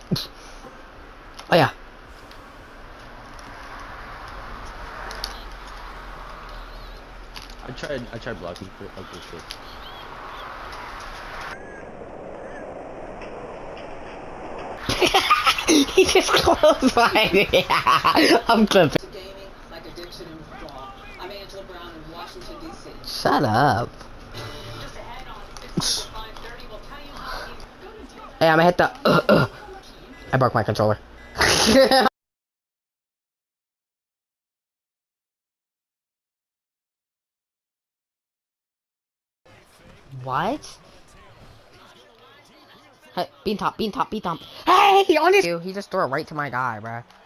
Oh yeah. I tried blocking for ugly shit. He just closed by me. I'm clipping. Shut up. Hey, I'm gonna hit the. I broke my controller. What? Hey, bean top, bean top, bean top. Hey, on his. He just threw it right to my guy, bruh.